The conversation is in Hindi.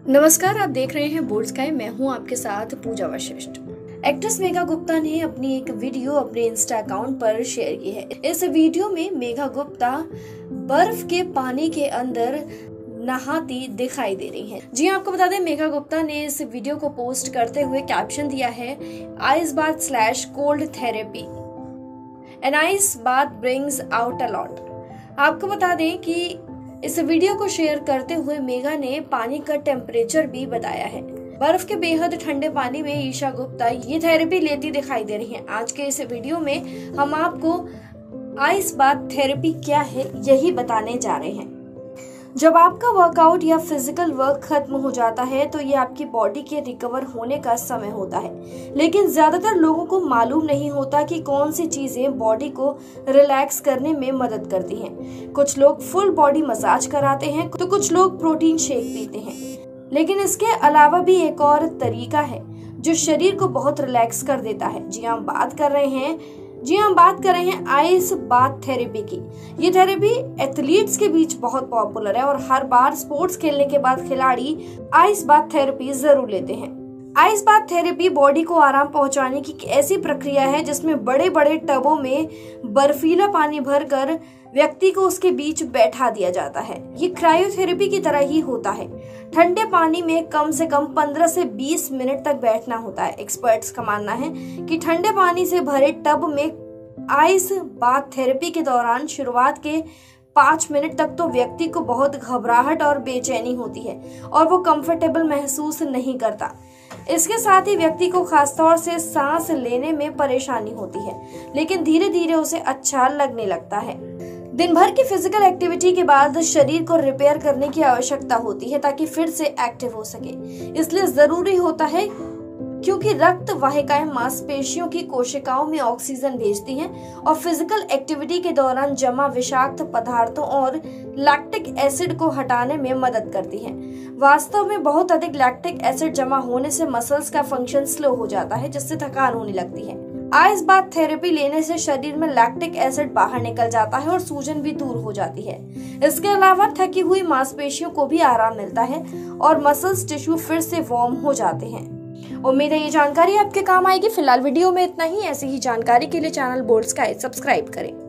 नमस्कार, आप देख रहे हैं बोल्ड स्काई। मैं हूं आपके साथ पूजा वशिष्ठ। एक्ट्रेस मेघा गुप्ता ने अपनी एक वीडियो अपने इंस्टा अकाउंट पर शेयर की है। इस वीडियो में मेघा गुप्ता बर्फ के पानी के अंदर नहाती दिखाई दे रही हैं। जी आपको बता दें, मेघा गुप्ता ने इस वीडियो को पोस्ट करते हुए कैप्शन दिया है, ice bath / cold therapy an ice bath brings out a lot. आपको बता दें कि इस वीडियो को शेयर करते हुए मेघा ने पानी का टेम्परेचर भी बताया है। बर्फ के बेहद ठंडे पानी में ईशा गुप्ता ये थेरेपी लेती दिखाई दे रही हैं। आज के इस वीडियो में हम आपको आइस बाथ थेरेपी क्या है यही बताने जा रहे हैं। जब आपका वर्कआउट या फिजिकल वर्क खत्म हो जाता है तो ये आपकी बॉडी के रिकवर होने का समय होता है, लेकिन ज्यादातर लोगों को मालूम नहीं होता कि कौन सी चीजें बॉडी को रिलैक्स करने में मदद करती हैं। कुछ लोग फुल बॉडी मसाज कराते हैं तो कुछ लोग प्रोटीन शेक पीते हैं, लेकिन इसके अलावा भी एक और तरीका है जो शरीर को बहुत रिलैक्स कर देता है। जी हम बात कर रहे हैं आइस बाथ थेरेपी की। ये थेरेपी एथलीट्स के बीच बहुत पॉपुलर है और हर बार स्पोर्ट्स खेलने के बाद खिलाड़ी आइस बाथ थेरेपी जरूर लेते हैं। आइस बाथ थेरेपी बॉडी को आराम पहुंचाने की ऐसी प्रक्रिया है जिसमें बड़े बड़े टबों में बर्फीला पानी भरकर व्यक्ति को उसके बीच बैठा दिया जाता है। ये क्रायोथेरेपी की तरह ही होता है। ठंडे पानी में कम से कम 15 से 20 मिनट तक बैठना होता है। एक्सपर्ट्स का मानना है कि ठंडे पानी से भरे टब में आइस बाथ थेरेपी के दौरान शुरुआत के 5 मिनट तक तो व्यक्ति को बहुत घबराहट और बेचैनी होती है और वो कंफर्टेबल महसूस नहीं करता। इसके साथ ही व्यक्ति को खासतौर से सांस लेने में परेशानी होती है, लेकिन धीरे धीरे उसे अच्छा लगने लगता है। दिन भर की फिजिकल एक्टिविटी के बाद शरीर को रिपेयर करने की आवश्यकता होती है ताकि फिर से एक्टिव हो सके। इसलिए जरूरी होता है क्योंकि रक्त वाहिकाएं मांसपेशियों की कोशिकाओं में ऑक्सीजन भेजती हैं और फिजिकल एक्टिविटी के दौरान जमा विषाक्त पदार्थों और लैक्टिक एसिड को हटाने में मदद करती हैं। वास्तव में बहुत अधिक लैक्टिक एसिड जमा होने से मसल्स का फंक्शन स्लो हो जाता है, जिससे थकान होने लगती है। आइस बाथ थेरेपी लेने से शरीर में लैक्टिक एसिड बाहर निकल जाता है और सूजन भी दूर हो जाती है। इसके अलावा थकी हुई मांसपेशियों को भी आराम मिलता है और मसल्स टिश्यू फिर से वार्म हो जाते हैं। उम्मीद है ये जानकारी आपके काम आएगी। फिलहाल वीडियो में इतना ही। ऐसी ही जानकारी के लिए चैनल बोल्ड स्काई सब्सक्राइब करें।